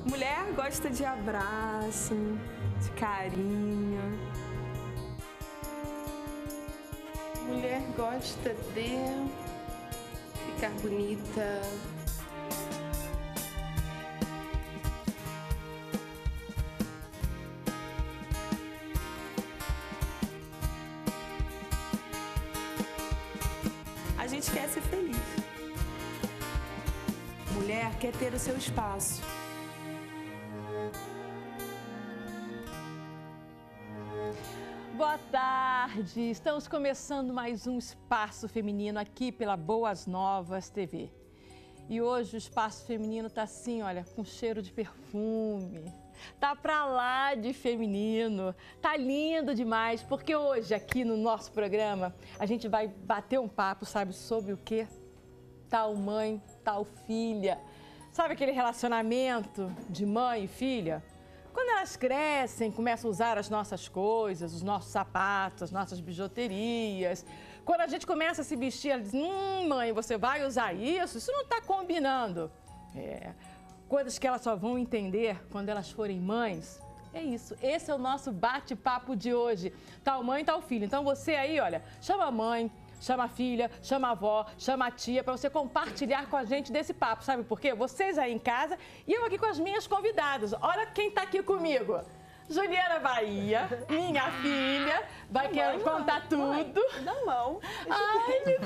Mulher gosta de abraço, de carinho. Mulher gosta de ficar bonita. A gente quer ser feliz. Mulher quer ter o seu espaço. Boa tarde! Estamos começando mais um Espaço Feminino aqui pela Boas Novas TV. E hoje o Espaço Feminino tá assim, olha, com cheiro de perfume. Tá pra lá de feminino. Tá lindo demais, porque hoje aqui no nosso programa a gente vai bater um papo, sabe, sobre o quê? Tal mãe, tal filha. Sabe aquele relacionamento de mãe e filha? Quando elas crescem, começam a usar as nossas coisas, os nossos sapatos, as nossas bijuterias. Quando a gente começa a se vestir, ela diz, mãe, você vai usar isso? Isso não está combinando. Coisas que elas só vão entender quando elas forem mães. É isso, esse é o nosso bate-papo de hoje. Tal mãe, tal filho. Então você aí, olha, chama a mãe, chama a filha, chama a avó, chama a tia, para você compartilhar com a gente desse papo. Sabe por quê? Vocês aí em casa e eu aqui com as minhas convidadas. Olha quem está aqui comigo. Juliana Bahia, minha filha, vai querer contar tudo. Dá mão. Ai, meu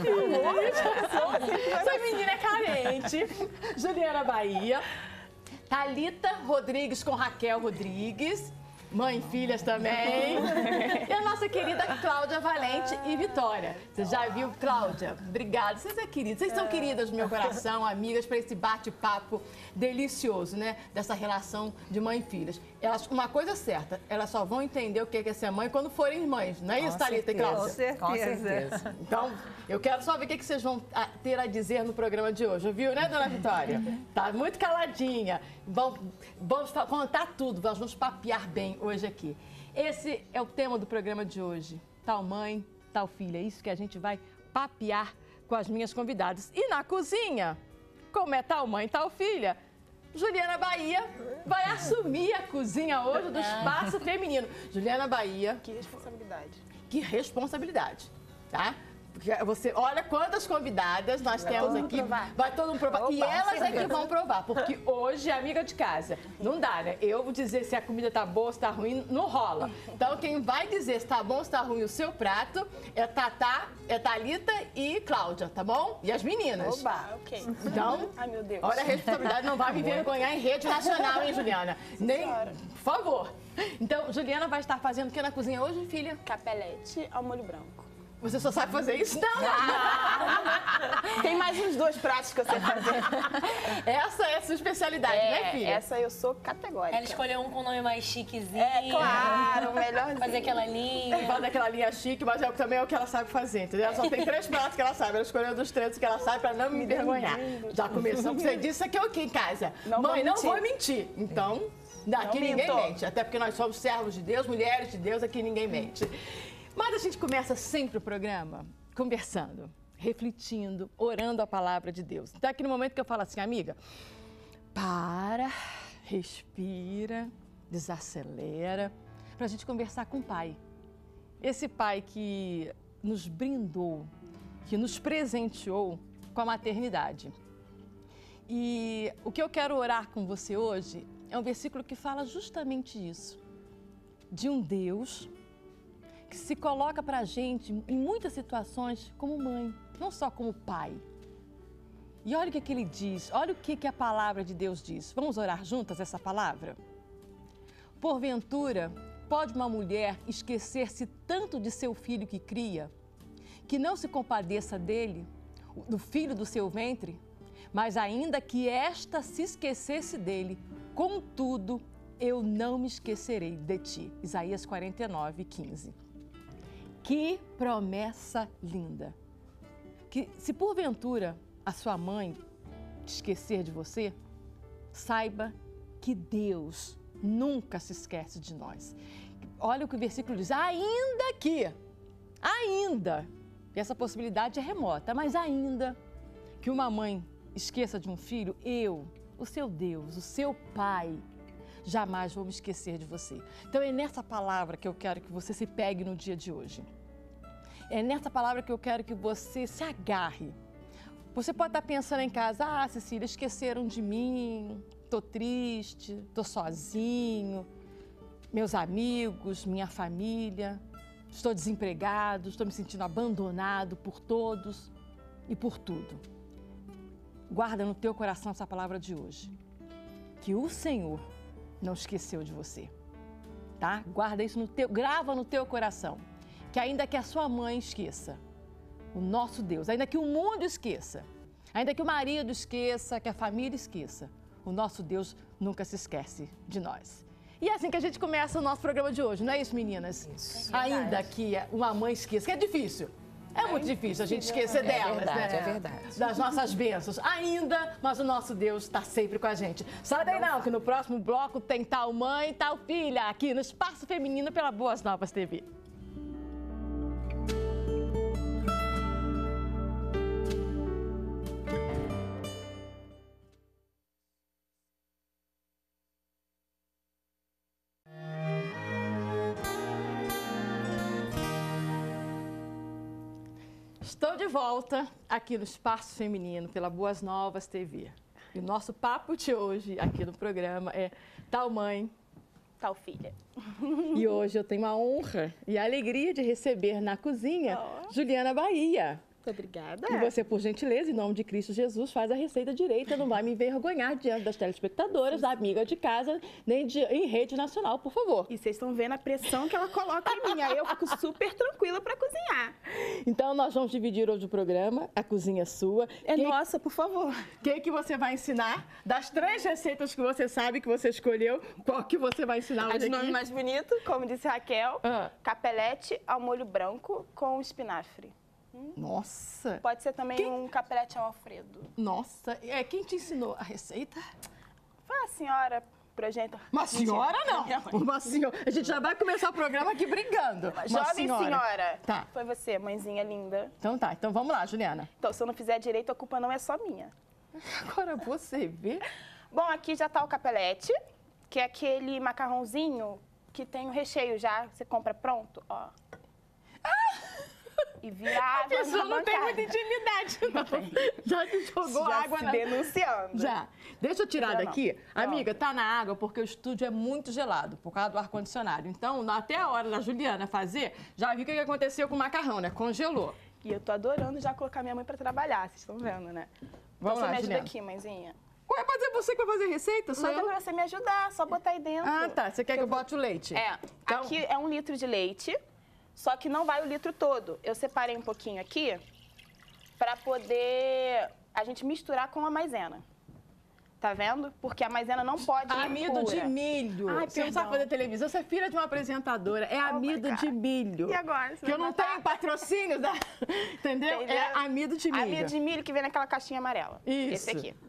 Deus. Essa menina é carente. Juliana Bahia. Thalita Rodrigues com Raquel Rodrigues. Mãe e filhas também. E a nossa querida Cláudia Valente e Vitória. Você já viu, Cláudia? Obrigada. Vocês é querida. Vocês são queridas do meu coração, amigas, para esse bate-papo delicioso, né? Dessa relação de mãe e filhas. Elas, uma coisa certa, elas só vão entender o que é ser mãe quando forem mães. Não é isso, Thalita e Cláudia? Com certeza. Então, eu quero só ver o que vocês vão ter a dizer no programa de hoje. Viu, né, dona Vitória? Tá muito caladinha. Vamos contar tudo, nós vamos papear bem hoje aqui. Esse é o tema do programa de hoje. Tal mãe, tal filha. É isso que a gente vai papear com as minhas convidadas. E na cozinha, como é tal mãe, tal filha, Juliana Bahia vai assumir a cozinha hoje do Espaço Feminino. Juliana Bahia. Que responsabilidade. Que responsabilidade, tá? Porque você, olha quantas convidadas nós temos aqui. Vai todo mundo provar. Opa, e elas é que vão provar, porque hoje é amiga de casa. Não dá, né? Eu vou dizer se a comida tá boa, se tá ruim, não rola. Então, quem vai dizer se tá bom, se tá ruim o seu prato é Tatá, é Thalita e Cláudia, tá bom? E as meninas. Oba, ok. Então, Ai, meu Deus. olha a responsabilidade, não vai me vergonhar em rede nacional, hein, Juliana? Nem, por favor. Então, Juliana vai estar fazendo o que na cozinha hoje, filha? Capelete ao molho branco. Você só sabe fazer isso? Não! Tem mais uns 2 pratos que eu sei fazer. Essa é a sua especialidade, né, filha? Essa eu sou categórica. Ela escolheu um com nome mais chiquezinho. Claro, melhorzinho. Fazer aquela linha. Fala daquela linha chique, mas também é o que ela sabe fazer, entendeu? Ela só tem 3 pratos que ela sabe. Ela escolheu dos 3 que ela sabe pra não me envergonhar. Já começou, você disse isso aqui é o que em casa? Mãe, não vou mentir. Então, aqui ninguém mente. Até porque nós somos servos de Deus, mulheres de Deus, aqui ninguém mente. Mas a gente começa sempre o programa conversando, refletindo, orando a palavra de Deus. Então, aqui no momento que eu falo assim, amiga, para, respira, desacelera, para a gente conversar com o Pai. Esse Pai que nos brindou, que nos presenteou com a maternidade. E o que eu quero orar com você hoje é um versículo que fala justamente isso, de um Deus que se coloca para a gente, em muitas situações, como mãe, não só como pai. E olha o que ele diz, olha o que a palavra de Deus diz. Vamos orar juntas essa palavra? Porventura, pode uma mulher esquecer-se tanto de seu filho que cria, que não se compadeça dele, do filho do seu ventre? Mas ainda que esta se esquecesse dele, contudo, eu não me esquecerei de ti. Isaías 49, 15. Que promessa linda! Que se porventura a sua mãe esquecer de você, saiba que Deus nunca se esquece de nós. Olha o que o versículo diz, ainda, e essa possibilidade é remota, mas ainda que uma mãe esqueça de um filho, eu, o seu Deus, o seu Pai, jamais vão me esquecer de você. Então é nessa palavra que eu quero que você se pegue no dia de hoje. É nessa palavra que eu quero que você se agarre. Você pode estar pensando em casa, ah, Cecília, esqueceram de mim, tô triste, tô sozinho, meus amigos, minha família, estou desempregado, estou me sentindo abandonado por todos e por tudo. Guarda no teu coração essa palavra de hoje, que o Senhor não esqueceu de você, tá? Guarda isso grava no teu coração, que ainda que a sua mãe esqueça, o nosso Deus, ainda que o mundo esqueça, ainda que o marido esqueça, que a família esqueça, o nosso Deus nunca se esquece de nós. E é assim que a gente começa o nosso programa de hoje, não é isso, meninas? Isso. Ainda que uma mãe esqueça, que é difícil. É muito difícil a gente esquecer delas, né? É verdade. Das nossas bênçãos. Ainda, mas o nosso Deus está sempre com a gente. Sai daí não, que no próximo bloco tem tal mãe, tal filha, aqui no Espaço Feminino pela Boas Novas TV. Estou de volta aqui no Espaço Feminino pela Boas Novas TV. E o nosso papo de hoje aqui no programa é tal mãe, Tal filha. E hoje eu tenho a honra e a alegria de receber na cozinha Juliana Bahia. Muito obrigada. E você, por gentileza, em nome de Cristo Jesus, faz a receita direita, não vai me envergonhar diante das telespectadoras, da amiga de casa, nem em rede nacional, por favor. E vocês estão vendo a pressão que ela coloca em mim, aí eu fico super tranquila para cozinhar. Então, nós vamos dividir hoje o programa, a cozinha sua. Nossa, por favor. O que você vai ensinar? Das 3 receitas que você sabe que você escolheu, qual que você vai ensinar hoje A de aqui? nome mais bonito, como disse Raquel, capelete ao molho branco com espinafre. Nossa! Pode ser também um capelete ao Alfredo. Nossa! Quem te ensinou a receita? Foi a senhora progenitor. Uma senhora não! Uma senhora. A gente já vai começar o programa aqui brigando. Jovem senhora. Tá. Foi você, mãezinha linda. Então tá, então vamos lá, Juliana. Então, se eu não fizer direito, a culpa não é só minha. Agora você vê. Bom, aqui já tá o capelete, que é aquele macarrãozinho que tem o recheio já, você compra pronto, ó. E vira água. A pessoa na não tem bancada. muita intimidade, não. Já te jogou Já água se na... denunciando. Já. Deixa eu tirar Já daqui. não. Amiga, tá na água porque o estúdio é muito gelado, por causa do ar-condicionado. Então, até a hora da Juliana fazer, já viu o que aconteceu com o macarrão, né? Congelou. E eu tô adorando já colocar minha mãe pra trabalhar, vocês estão vendo, né? Vamos então, lá, você me ajuda Juliana. aqui, mãezinha. Ué, mas é você que vai fazer a receita? Só Mas é eu? pra você me ajudar, só botar aí dentro. Ah, tá. Você quer que eu bote o leite? É. Então... Aqui é 1 litro de leite, só que não vai o litro todo. Eu separei um pouquinho aqui pra poder a gente misturar com a maisena. Tá vendo? Porque a maisena não pode ir Amido pura. de milho. Ai, você não sabe fazer televisão, você é filha de uma apresentadora. É amido my de God. milho. E agora? Você Que eu vai não matar? tenho patrocínio da... Entendeu? Entendeu? É amido de milho. Amido de milho que vem naquela caixinha amarela. Isso. Esse aqui.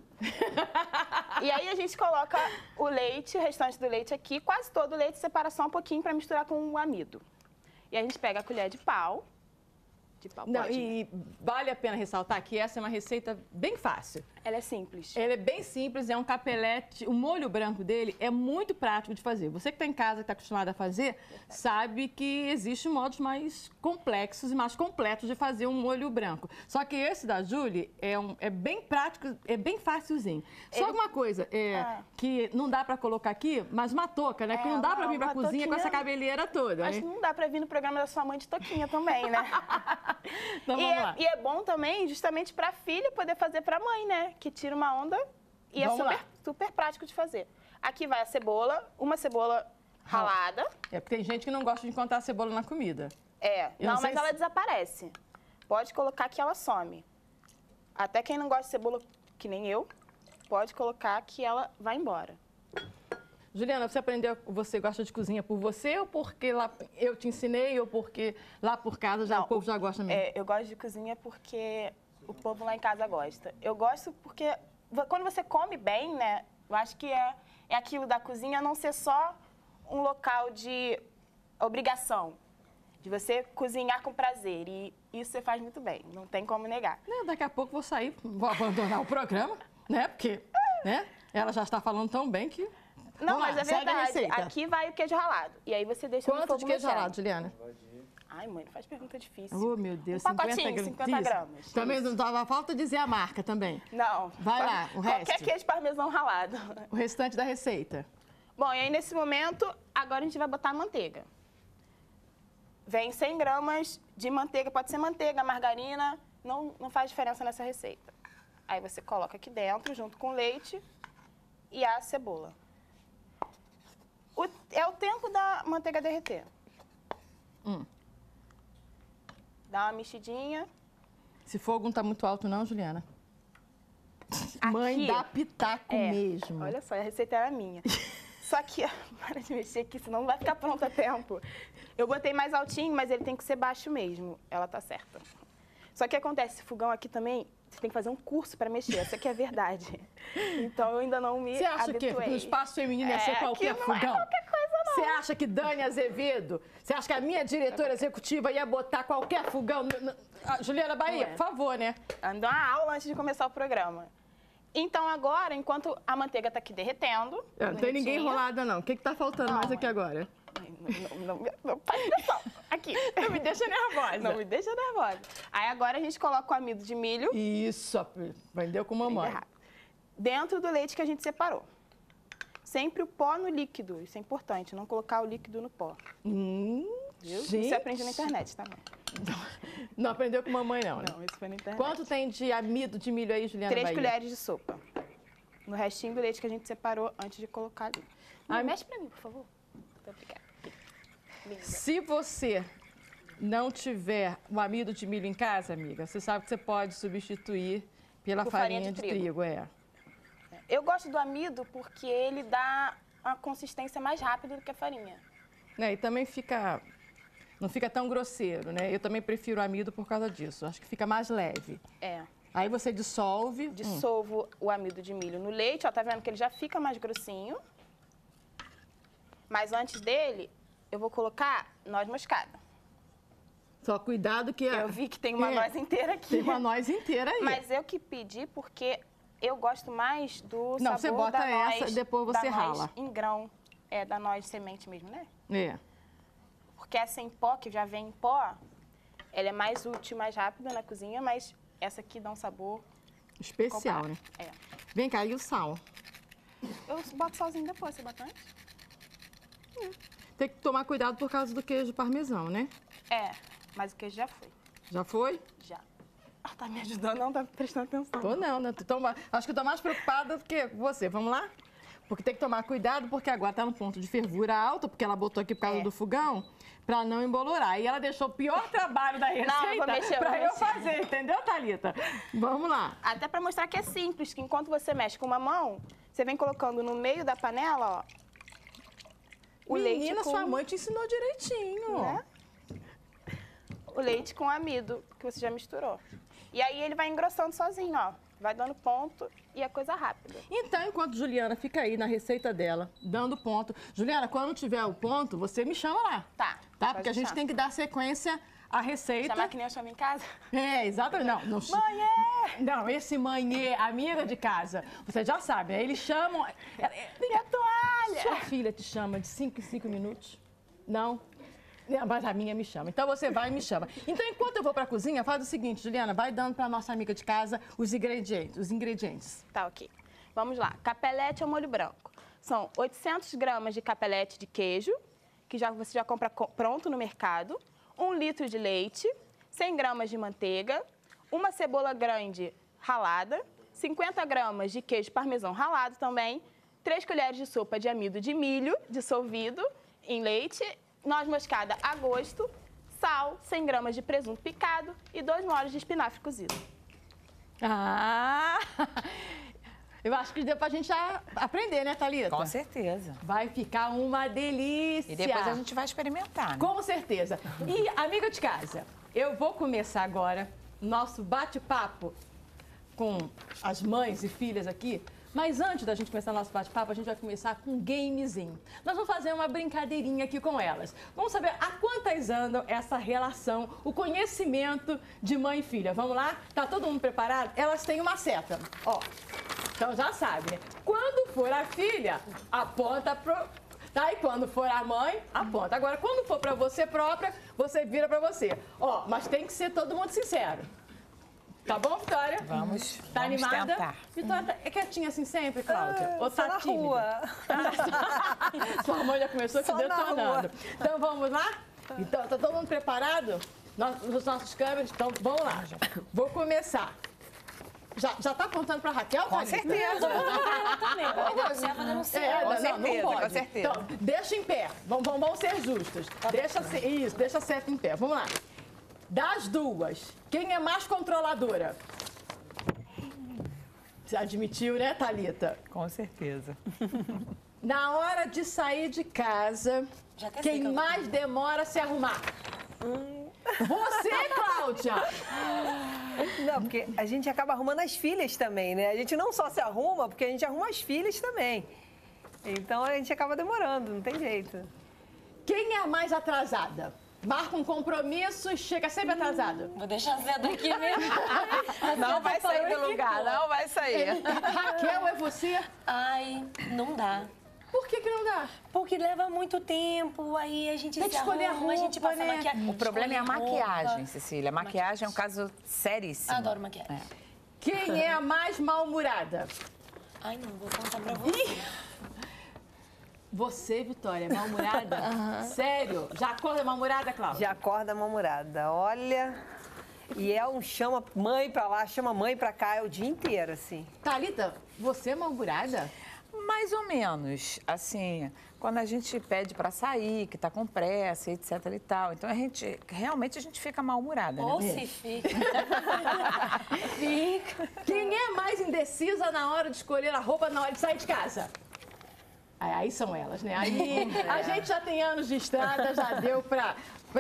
E aí a gente coloca o leite, o restante do leite aqui, quase todo o leite, separa só um pouquinho para misturar com o amido. E a gente pega a colher de pau. Não, pode, né? e vale a pena ressaltar que essa é uma receita bem fácil. Ela é simples. Ele é bem simples, é um capelete, o molho branco dele é muito prático de fazer. Você que está em casa, que está acostumado a fazer, sabe que existem modos mais complexos e mais completos de fazer um molho branco. Só que esse da Julie é bem prático, é bem facilzinho. Só uma coisa, que não dá para colocar aqui, mas uma touca, né? Que não dá para vir para a cozinha com essa cabeleira toda, Acho né? que não dá para vir no programa da sua mãe de toquinha também, né? Então vamos lá. E é bom também, justamente para a filha poder fazer para a mãe, né? Que tira uma onda e Vamos lá. é super prático de fazer. Aqui vai a cebola, uma cebola ralada. É porque tem gente que não gosta de encontrar a cebola na comida. Eu Não, não sei mas ela se- desaparece. Pode colocar que ela some. Até quem não gosta de cebola, que nem eu, pode colocar que ela vai embora. Juliana, você aprendeu, você gosta de cozinha por você ou porque lá eu te ensinei ou porque lá por casa já, Não, o povo já gosta mesmo? Eu gosto de cozinha porque o povo lá em casa gosta. Eu gosto porque quando você come bem, né? Eu acho que é aquilo da cozinha não ser só um local de obrigação, de você cozinhar com prazer. E isso você faz muito bem, não tem como negar. Não, daqui a pouco vou sair, vou abandonar o programa, né? Porque, né? Ela já está falando tão bem que... Não, Vamos lá, mas é segue a verdade. receita. Aqui vai o queijo ralado. E aí você deixa no Quanto fogo de queijo mexendo. ralado, Juliana? Ai, mãe, não faz pergunta difícil. Oh, meu Deus, Um pacotinho, 50 Isso. gramas. Também não dava falta dizer a marca também. Não. Vai lá, o Qualquer resto. queijo parmesão ralado. O restante da receita. Bom, e aí nesse momento, agora a gente vai botar a manteiga. Vem 100 gramas de manteiga, pode ser manteiga, margarina, não faz diferença nessa receita. Aí você coloca aqui dentro, junto com o leite e a cebola. É o tempo da manteiga derreter. Dá uma mexidinha. Esse fogo não está muito alto não, Juliana? Aqui, Mãe dá pitaco mesmo. Olha só, a receita era minha. Só que, para de mexer aqui, senão não vai ficar pronto a tempo. Eu botei mais altinho, mas ele tem que ser baixo mesmo. Ela tá certa. Só que acontece, esse fogão aqui também, você tem que fazer um curso para mexer. Essa aqui é a verdade. Então, eu ainda não me Você acha habituei. que no espaço feminino ia ser qualquer aqui não fogão? é qualquer coisa, não. Você acha que Dani Azevedo, você acha que a minha diretora executiva ia botar qualquer fogão? Juliana Bahia, por favor, né? Andou uma aula antes de começar o programa. Então, agora, enquanto a manteiga tá aqui derretendo... Não tem ninguém bonitinha. enrolada, não. O que tá faltando mais aqui agora? Não faz pressão. Aqui. Não me deixa nervosa. Não me deixa nervosa. Aí agora a gente coloca o amido de milho. Isso, aprendeu com mamãe. Dentro do leite que a gente separou. Sempre o pó no líquido. Isso é importante, não colocar o líquido no pó. Viu? Gente. Isso você aprende na internet, tá bom? Não aprendeu com mamãe, não, né? Não, isso foi na internet. Quanto tem de amido de milho aí, Juliana 3 Bahia? colheres de sopa. No restinho do leite que a gente separou antes de colocar ali. Mexe pra mim, por favor. Muito obrigada. Linda. Se você não tiver o amido de milho em casa, amiga, você sabe que você pode substituir pela Por farinha de trigo. Eu gosto do amido porque ele dá uma consistência mais rápida do que a farinha. E também não fica tão grosseiro, né? Eu também prefiro o amido por causa disso. Acho que fica mais leve. Aí você dissolve. Dissolvo o amido de milho no leite, ó, tá vendo que ele já fica mais grossinho. Mas antes dele, eu vou colocar noz moscada. Só cuidado que... Eu vi que tem uma noz inteira aqui. Tem uma noz inteira aí. Mas eu que pedi porque eu gosto mais do Não, sabor você bota da noz, essa, depois você da noz rala. em grão. É, da noz semente mesmo, né? É. Porque essa em pó, que já vem em pó, ela é mais útil, mais rápida na cozinha, mas essa aqui dá um sabor Especial, né? É. Vem cá, e o sal? Eu boto salzinho depois, você bota antes? Tem que tomar cuidado por causa do queijo parmesão, né? É, mas o queijo já foi. Já foi? Já. Tá me ajudando, não? Tá prestando atenção. Tô não, né? Acho que eu tô mais preocupada do que você. Vamos lá? Porque tem que tomar cuidado, porque agora tá no ponto de fervura alta, porque ela botou aqui por causa do fogão, pra não embolorar. E ela deixou o pior trabalho da receita Não, eu vou mexer, pra eu mexer. fazer, entendeu, Thalita? Vamos lá. Até pra mostrar que é simples, que enquanto você mexe com uma mão, você vem colocando no meio da panela, ó, o leite Menina, com... sua mãe te ensinou direitinho. Né? O leite com amido, que você já misturou. E aí ele vai engrossando sozinho, ó. Vai dando ponto e é coisa rápida. Então, enquanto Juliana fica aí na receita dela, dando ponto. Juliana, quando tiver o ponto, você me chama lá. Tá. Tá? Porque a gente tem que dar sequência à receita. Chamar que nem eu chamo em casa? É, exatamente. Não, Mãe! não, esse mãe é amiga de casa. Você já sabe, né? Eles chamam... Minha toalha! Sua filha te chama de 5 em 5 minutos? Não? Mas a minha me chama. Então você vai e me chama. Então, enquanto eu vou pra cozinha, faz o seguinte, Juliana, vai dando pra nossa amiga de casa os ingredientes. Tá, ok. Vamos lá. Capelete ao molho branco. São 800 gramas de capelete de queijo, que você já compra pronto no mercado, 1 litro de leite, 100 gramas de manteiga, uma cebola grande ralada, 50 gramas de queijo parmesão ralado também, 3 colheres de sopa de amido de milho dissolvido em leite, noz moscada a gosto, sal, 100 gramas de presunto picado e 2 molhos de espinafre cozido. Ah! Eu acho que deu pra gente já aprender, né, Thalita? Com certeza. Vai ficar uma delícia. E depois a gente vai experimentar, né? Com certeza. E, amiga de casa, eu vou começar agora nosso bate-papo com as mães e filhas aqui. Mas antes da gente começar nosso bate-papo, a gente vai começar com um gamezinho. Nós vamos fazer uma brincadeirinha aqui com elas. Vamos saber há quantas andam essa relação, o conhecimento de mãe e filha. Vamos lá? Tá todo mundo preparado? Elas têm uma seta. Ó, Então já sabe, né? Quando for a filha, aponta pro... Tá? E quando for a mãe, aponta. Agora, quando for pra você própria, você vira pra você. Ó, mas tem que ser todo mundo sincero. Tá bom, Vitória? Vamos, Tá vamos animada? tentar. Vitória, é quietinha assim sempre, Cláudia? Ou tá na tímida? rua. Sua mãe já começou te Só na detonando. rua. Então vamos lá? Então, tá todo mundo preparado? Os nossos câmeras? Então, vamos lá. Vou começar. Já tá apontando pra Raquel, Com Thalita? certeza. também, pode observar dando certo. Com certeza, não pode. com certeza. Então, deixa em pé. Vamos ser justos. Deixa certo em pé. Vamos lá. Das duas, quem é mais controladora? Você admitiu, né, Thalita? Com certeza. Na hora de sair de casa, Já até sei quem que eu vou mais demora a se arrumar? Você, Cláudia! Não, porque a gente acaba arrumando as filhas também, né? A gente não só se arruma, porque a gente arruma as filhas também. Então a gente acaba demorando, não tem jeito. Quem é a mais atrasada? Marca um compromisso e chega sempre atrasada. Vou deixar a Zé daqui mesmo. Não vai sair do lugar, não vai sair. Raquel, é você? Ai, não dá. Por que não dá? Porque leva muito tempo, aí a gente Tem que se escolher a arruma, a gente roupa, passa né? maquiagem. O problema é a escolhe maquiagem, roupa. Cecília. A maquiagem é um caso seríssimo. Adoro maquiagem. Quem é a mais mal-humorada? Ai, não, vou contar pra você. Você, Vitória, é mal-humorada? Sério? Já acorda mal-humorada, Cláudia? Já acorda mal-humorada. Olha. E é um chama mãe pra lá, chama mãe pra cá, é o dia inteiro, assim. Thalita, você é mal-humorada? Mais ou menos, assim, quando a gente pede pra sair, que tá com pressa, etc e tal. Então, realmente a gente fica mal-humorada, né? Ou se fica. Quem é mais indecisa na hora de escolher a roupa na hora de sair de casa? Aí são elas, né? Aí a gente já tem anos de estrada, já deu pra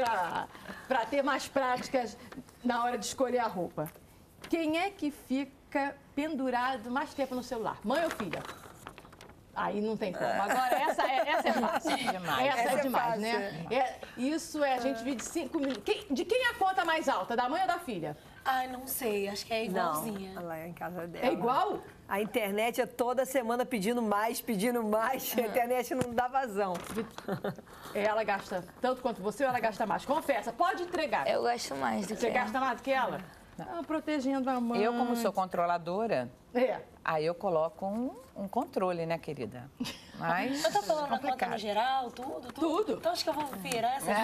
ter mais práticas na hora de escolher a roupa. Quem é que fica pendurado mais tempo no celular? Mãe ou filha? Aí não tem como. Agora, essa é fácil. Demais. Essa é demais, fácil. né? Isso é, a gente vive de 5 minutos. De quem é a conta mais alta? Da mãe ou da filha? Ai, não sei, acho que é igualzinha. Não, lá em casa dela. É igual? A internet é toda semana pedindo mais, pedindo mais. A internet não dá vazão. Ela gasta tanto quanto você ou ela gasta mais? Confessa, pode entregar. Eu gosto mais do que Você ela. gasta mais do que ela? Protegendo a mãe. Eu, como sou controladora, É. aí eu coloco um controle, né, querida? Mas Eu tô falando na conta complicado. no geral, tudo? Tudo. Então acho que eu vou virar essa.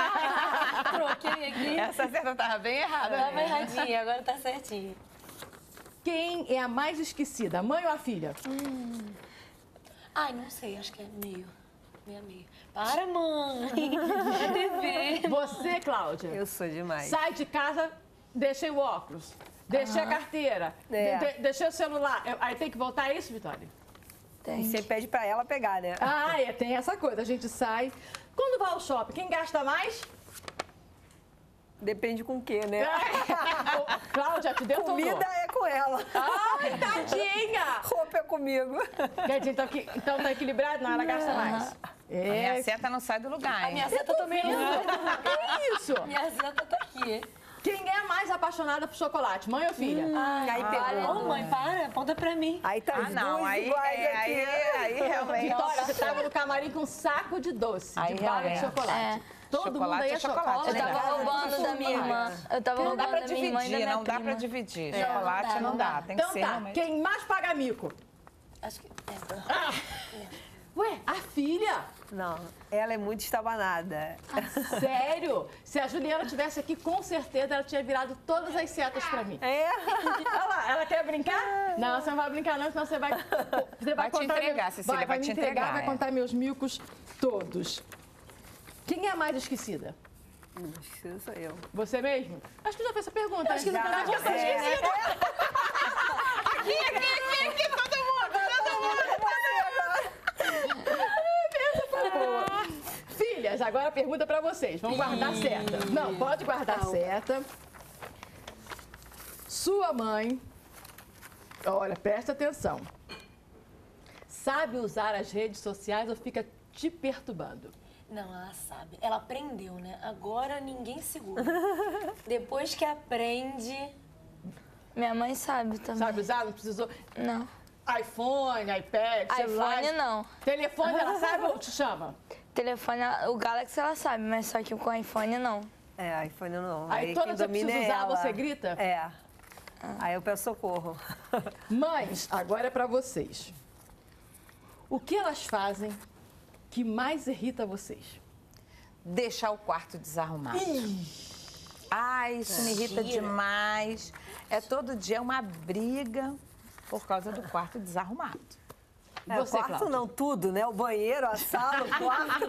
Troquei aqui. Essa certa tava bem errada. Tava erradinha, agora tá certinho. Quem é a mais esquecida, a mãe ou a filha? Ai, não sei, acho que é meio. Meio a meio. Para, mãe! É dever. Você, Cláudia, Eu sou demais. sai de casa, deixei o óculos, deixei a carteira, É. deixei o celular. Aí tem que voltar, é isso, Vitória? E você pede pra ela pegar, né? Tem essa coisa, a gente sai. Quando vai ao shopping, quem gasta mais? Depende com o quê, né? Cláudia, te deu Comida é com ela. Ai, tadinha! Roupa é comigo. Quer dizer, então tá equilibrado? Não, ela gasta mais. A minha seta não sai do lugar, hein? Minha seta também não. Que isso? Minha seta tá aqui. Quem é a mais apaixonada por chocolate, mãe ou filha? Aí pegou. Ô, mãe, para, aponta pra mim. Aí tá as não, duas aí, iguais aqui. aí realmente. Vitória, você tava no camarim com um saco de doce, Aí de bala de realmente. chocolate. Todo mundo Chocolate aí é chocolate, Eu né? tava roubando da minha irmã. Eu tava Não dá roubando pra da minha irmã e da dividir, minha não dá pra prima. dividir. Chocolate não dá, tem que Então ser tá, realmente. quem mais paga mico? Acho que. Ué, a filha? Não, ela é muito estabanada. Sério? Se a Juliana tivesse aqui, com certeza ela tinha virado todas as setas pra mim. É? Olha lá, ela quer brincar? Não, você não vai brincar não, senão você vai Vai te contar entregar, Cecília, vai me te entregar, entregar, vai é. contar meus micos todos. Quem é a mais esquecida? Isso sou eu. Você mesmo? Acho que já fez essa pergunta. Acho que Já. já É. esquecida. Aqui, todo mundo. Filhas, agora a pergunta pra vocês. Vamos guardar seta. Não, pode guardar seta. Sua mãe, olha, presta atenção. Sabe usar as redes sociais ou fica te perturbando? Não, ela sabe. Ela aprendeu, né? Agora ninguém segura. Depois que aprende. Minha mãe sabe também. Sabe usar? Não precisou. Não. iPhone, iPad, celular. iPhone não. Telefone, ela sabe ou te chama? Telefone, o Galaxy ela sabe, mas só que com iPhone não. iPhone não. Aí toda quem vez que domina precisa é usar, ela. você grita? É. Aí eu peço socorro. Mães, agora é pra vocês. O que elas fazem que mais irrita vocês? Deixar o quarto desarrumado. Ai, isso me irrita demais. É todo dia uma briga por causa do quarto desarrumado. O quarto não, tudo, né? O banheiro, a sala, o quarto.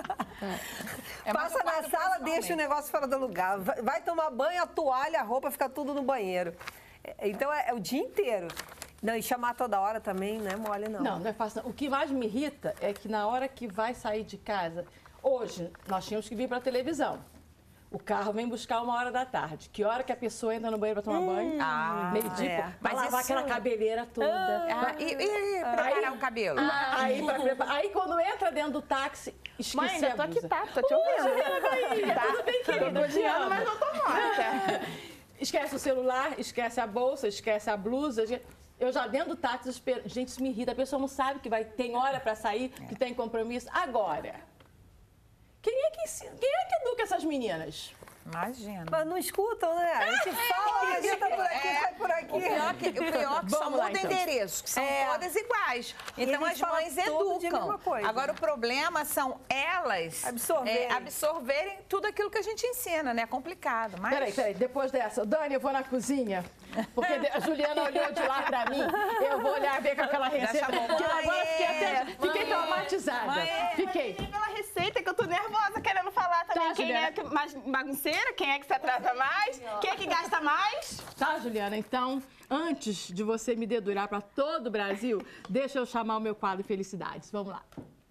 Passa na sala, deixa o negócio fora do lugar. Vai tomar banho, a toalha, a roupa, fica tudo no banheiro. Então é o dia inteiro. Não, e chamar toda hora também não é mole, não. Não, não é fácil. Não. O que mais me irrita é que na hora que vai sair de casa, hoje nós tínhamos que vir para a televisão. O carro vem buscar 1h da tarde. Que hora que a pessoa entra no banheiro para tomar banho? Meio-dia. Vai lavar aquela cabeleira toda. E preparar o cabelo? Aí quando entra dentro do táxi, esquece Mãe, ainda tô aqui, tá? Tô te ouvindo. Tudo bem, querida? Tô te amo, mas não tô morta. Esquece o celular, esquece a bolsa, esquece a blusa. Eu já dentro do táxi espero. Gente, isso me irrita. A pessoa não sabe que tem hora para sair, que tem compromisso. Agora, quem é que educa essas meninas? Imagina. Mas não escutam, né? A gente fala, entra por aqui, sai por aqui. O pior que só muda endereço, que são todas iguais. Então as mães educam. Agora o problema são elas absorverem tudo aquilo que a gente ensina, né? É complicado. Mas... Peraí, depois dessa, Dani, eu vou na cozinha. Porque a Juliana olhou de lá pra mim, eu vou olhar ver com aquela receita. Porque agora fiquei traumatizada. Fiquei. Pela receita que eu tô nervosa querendo falar também. Tá, quem Juliana. é que mais bagunceira? Quem é que se atrasa mais? Quem é que gasta mais? Tá, Juliana, então, antes de você me dedurar pra todo o Brasil, deixa eu chamar o meu quadro Felicidades. Vamos lá.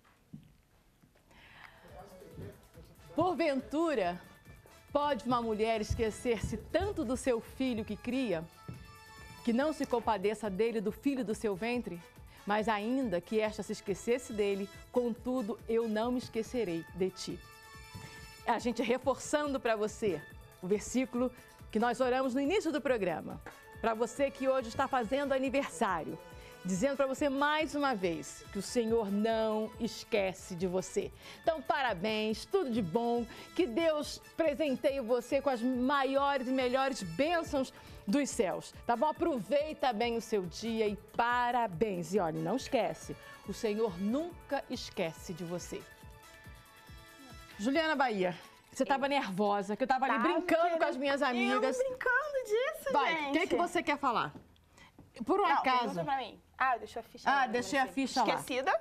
Porventura, pode uma mulher esquecer-se tanto do seu filho que cria, que não se compadeça dele, do filho do seu ventre? Mas ainda que esta se esquecesse dele, contudo, eu não me esquecerei de ti. A gente reforçando para você o versículo que nós oramos no início do programa. Para você que hoje está fazendo aniversário. Dizendo para você mais uma vez que o Senhor não esquece de você. Então, parabéns, tudo de bom. Que Deus presenteie você com as maiores e melhores bênçãos dos céus. Tá bom? Aproveita bem o seu dia e parabéns. E olha, não esquece, o Senhor nunca esquece de você. Juliana Bahia, você estava nervosa, que eu estava ali brincando com as minhas amigas. Eu brincando disso, Vai, gente. o que você quer falar? Por um acaso. Pergunta pra mim. Deixou a ficha lá. Deixei a ficha lá. Esquecida?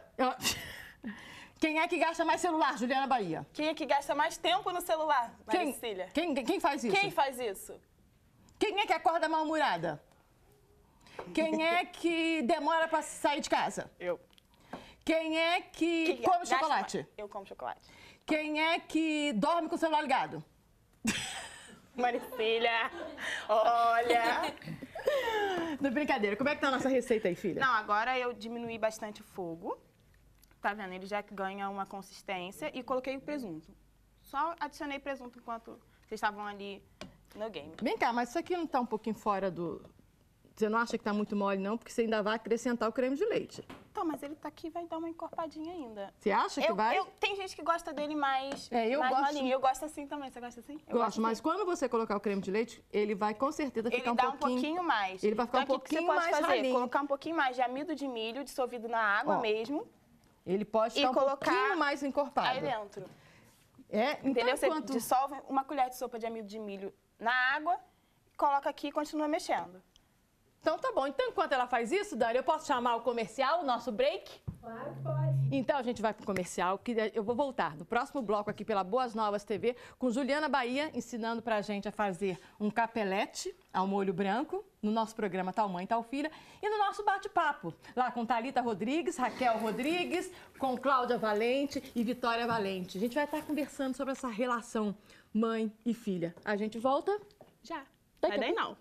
Quem é que gasta mais celular, Juliana Bahia? Quem é que gasta mais tempo no celular, Maricília? Quem faz isso? Quem faz isso? Quem é que acorda mal-humorada? Quem é que demora pra sair de casa? Eu. Quem é que come chocolate? Eu como chocolate. Quem é que dorme com o celular ligado? Maricília, olha... Não, brincadeira. Como é que tá a nossa receita aí, filha? Não, agora eu diminuí bastante o fogo. Tá vendo? Ele já ganha uma consistência e coloquei o presunto. Só adicionei presunto enquanto vocês estavam ali no game. Vem cá, mas isso aqui não tá um pouquinho fora do... Você não acha que tá muito mole, não? Porque você ainda vai acrescentar o creme de leite. Então, mas ele tá aqui e vai dar uma encorpadinha ainda. Você acha que vai? Tem gente que gosta dele mais, eu mais gosto. molinho. Eu gosto assim também. Você gosta assim? Eu Gosto, mas quando você colocar o creme de leite, ele vai com certeza ficar um pouquinho... Ele dá um pouquinho mais. Ele vai ficar então, um pouquinho o que você mais pode fazer? ralinho. Colocar um pouquinho mais de amido de milho dissolvido na água mesmo. Ele pode ficar um pouquinho mais encorpado. Aí dentro. Então, entendeu? Você dissolve uma colher de sopa de amido de milho na água, coloca aqui e continua mexendo. Então tá bom. Então, enquanto ela faz isso, Dani, eu posso chamar o comercial, o nosso break? Claro, pode. Então, a gente vai pro comercial, que eu vou voltar no próximo bloco aqui pela Boas Novas TV, com Juliana Bahia ensinando pra gente a fazer um capelete ao molho branco, no nosso programa Tal Mãe, Tal Filha, e no nosso bate-papo, lá com Thalita Rodrigues, Raquel Rodrigues, com Cláudia Valente e Vitória Valente. A gente vai estar conversando sobre essa relação mãe e filha. A gente volta já. Vai daí não.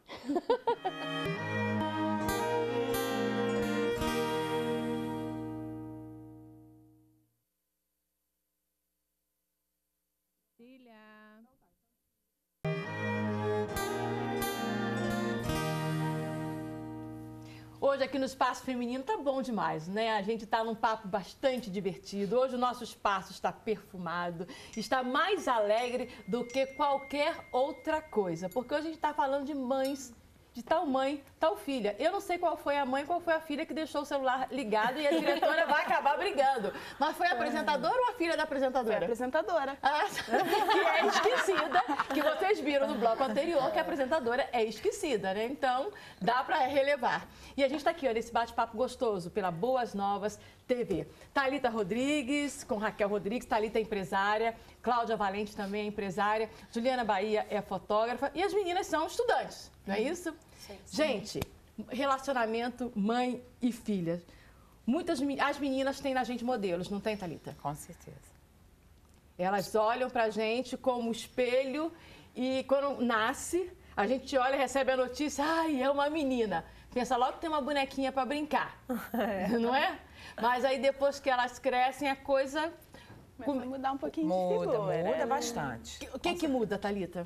hoje aqui no Espaço Feminino tá bom demais, né? A gente tá num papo bastante divertido. Hoje o nosso espaço está perfumado, está mais alegre do que qualquer outra coisa. Porque hoje a gente tá falando de mães, de tal mãe, tal filha. Eu não sei qual foi a mãe, qual foi a filha que deixou o celular ligado e a diretora vai acabar brigando. Mas foi a apresentadora ou a filha da apresentadora? Foi a apresentadora. Que é esquecida, que vocês viram no bloco anterior que a apresentadora é esquecida, né? Então, dá para relevar. E a gente está aqui, ó, nesse bate-papo gostoso pela Boas Novas TV. Thalita Rodrigues, com Raquel Rodrigues. Thalita é empresária, Cláudia Valente também é empresária, Juliana Bahia é fotógrafa e as meninas são estudantes, não é isso? Sim. Gente, relacionamento mãe e filha. As meninas têm na gente modelos, não tem, Thalita? Com certeza. Elas olham pra gente como espelho e quando nasce, a gente olha e recebe a notícia, ai, é uma menina. Pensa logo que tem uma bonequinha para brincar, não é? Mas aí depois que elas crescem, a coisa... Começa a mudar um pouquinho de figura. Muda bastante. O que muda, Thalita?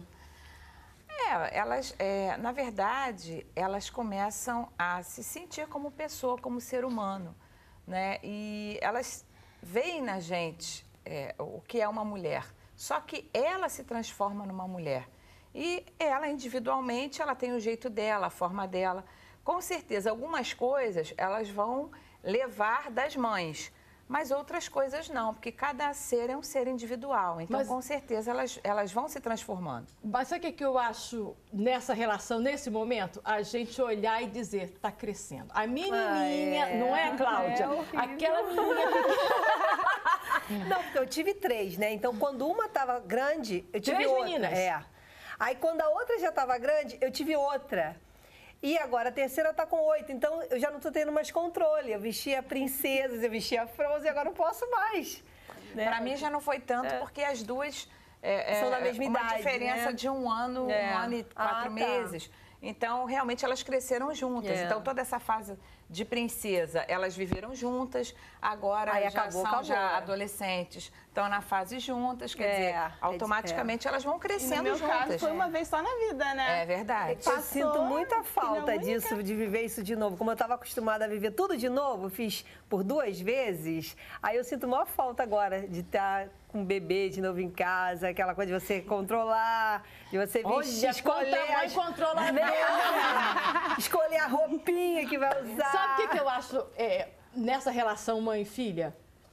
Na verdade, elas começam a se sentir como pessoa, como ser humano, né? E elas veem na gente o que é uma mulher. Só que ela se transforma numa mulher. E ela, individualmente, ela tem o jeito dela, a forma dela. Com certeza, algumas coisas elas vão levar das mães, mas outras coisas não, porque cada ser é um ser individual. Então, com certeza, elas vão se transformando. Mas sabe o que eu acho nessa relação, nesse momento? A gente olhar e dizer, tá crescendo. A menininha, não é, Cláudia? Aquela menininha... Não, porque eu tive 3, né? Então, quando uma estava grande, eu tive outra. 3 meninas? Aí, quando a outra já estava grande, eu tive outra. E agora a terceira está com 8, então eu já não estou tendo mais controle. Eu vestia princesas, eu vestia Frozen, agora não posso mais. Né? Para mim já não foi tanto, porque as duas são da mesma idade, uma diferença né? de 1 ano, 1 ano e 4 meses. Então, realmente, elas cresceram juntas. Então, toda essa fase de princesa, elas viveram juntas. Agora, já adolescentes, estão na fase juntas. Quer dizer, automaticamente, elas vão crescendo juntas. No meu caso, foi uma vez só na vida, né? É verdade. Eu sinto muita falta disso, de viver isso de novo. Como eu estava acostumada a viver tudo de novo, fiz por 2 vezes. Aí, eu sinto maior falta agora de estar com um bebê de novo em casa, aquela coisa de você controlar, de você vestir, escolher... escolher a roupinha que vai usar. Sabe o que eu acho nessa relação mãe e filha?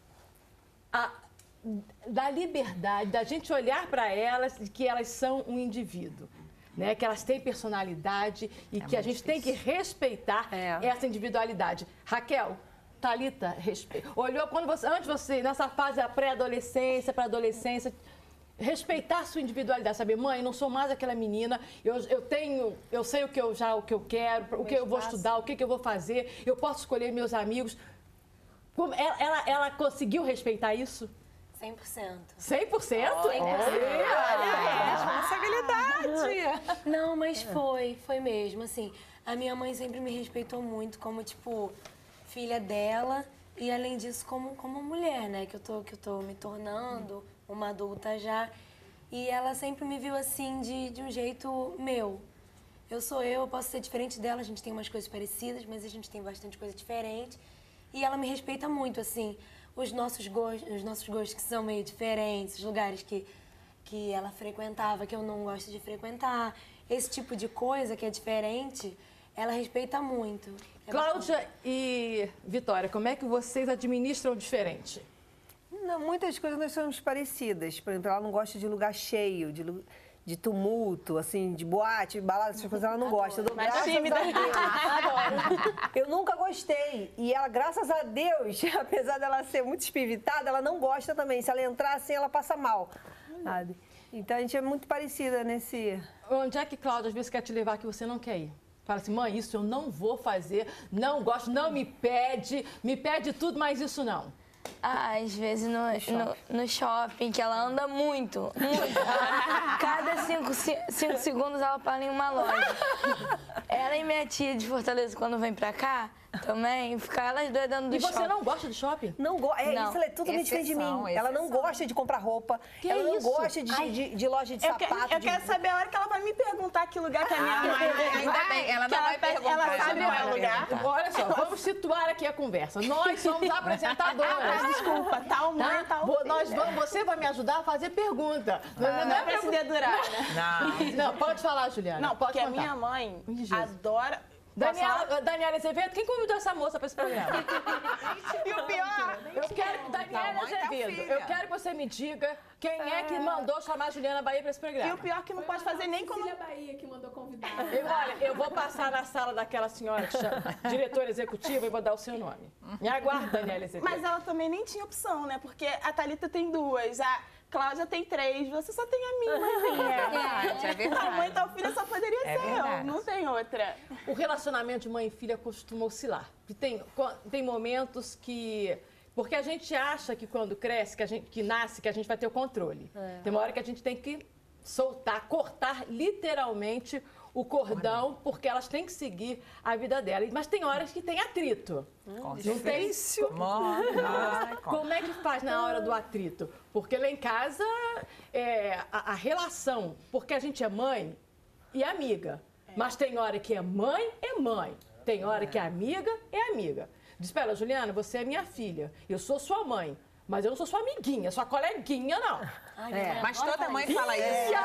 Da liberdade, da gente olhar para elas e que elas são um indivíduo. Né? Que elas têm personalidade e que a gente tem que respeitar essa individualidade. Raquel, Thalita, olhou quando você, nessa fase da pré-adolescência, para adolescência, respeitar a sua individualidade, saber, mãe, não sou mais aquela menina, eu sei o que eu quero, o que eu vou estudar, o que eu vou fazer, eu posso escolher meus amigos. Ela conseguiu respeitar isso? 100%. 100%? 100%? Responsabilidade! Não, mas foi mesmo, assim, a minha mãe sempre me respeitou muito como, tipo, filha dela e, além disso, como mulher, né, que eu tô me tornando uma adulta já, e ela sempre me viu assim, de um jeito meu. Eu posso ser diferente dela, a gente tem umas coisas parecidas, mas a gente tem bastante coisa diferente, e ela me respeita muito, assim, os nossos gostos que são meio diferentes, os lugares que ela frequentava, que eu não gosto de frequentar, esse tipo de coisa que é diferente, ela respeita muito. Cláudia e Vitória, como é que vocês administram diferente? Não, muitas coisas nós somos parecidas. Por exemplo, ela não gosta de lugar cheio, de tumulto, assim, de boate, de balada, essas coisas ela não gosta. Eu dou graças a Deus. Adoro. Eu nunca gostei. E ela, graças a Deus, apesar dela ser muito espivitada, ela não gosta também. Se ela entrar assim, ela passa mal. Sabe? Então a gente é muito parecida nesse... Onde é que Cláudia às vezes quer te levar que você não quer ir? Fala assim, mãe, isso eu não vou fazer, não gosto, não me pede tudo, mas isso não. Às vezes no shopping, que ela anda muito. Cada 5 segundos ela para em uma loja. Ela e minha tia de Fortaleza, quando vem pra cá, também. Ficar elas duas dentro do shopping. E você não gosta de shopping? Não gosta. Isso ela é totalmente diferente de mim. Ela não gosta de comprar roupa. Ela não gosta de loja de sapato. Eu quero saber a hora que ela vai me perguntar que lugar que a minha mãe... Ainda bem, ela não vai perguntar. Ela sabe qual é o lugar. Olha só, vamos situar aqui a conversa. Nós somos apresentadoras. Desculpa, tal mãe, tal... Você vai me ajudar a fazer pergunta. Não é pra se dedurar, né? Não, pode falar, Juliana. Não, porque a minha mãe adora... Daniela Azevedo, quem convidou essa moça para esse programa? E o pior... Daniela Azevedo, eu quero que você me diga quem é que mandou chamar a Juliana Bahia para esse programa. E o pior é que não pode fazer nem como... Cecília Bahia que mandou convidar. Olha, eu vou passar na sala daquela senhora que chama diretora executiva e vou dar o seu nome. Me aguarda, Daniela Azevedo. Mas ela também nem tinha opção, né? Porque a Thalita tem 2, a Cláudia tem 3, você só tem a minha mãezinha. É verdade. A mãe e tal filha só poderia ser eu, não tem outra. O relacionamento de mãe e filha costuma oscilar. Tem momentos que... Porque a gente acha que quando cresce, que nasce, que a gente vai ter o controle. Tem uma hora que a gente tem que soltar, cortar literalmente o cordão, porque elas têm que seguir a vida dela. Mas tem horas que tem atrito. Difícil. Como é que faz na hora do atrito? Porque lá em casa, a relação, porque a gente é mãe e amiga. Mas tem hora que é mãe. Tem hora que é amiga. Diz pra ela, Juliana, você é minha filha, eu sou sua mãe, mas eu não sou sua amiguinha, sua coleguinha, não. Mas toda mãe fala isso.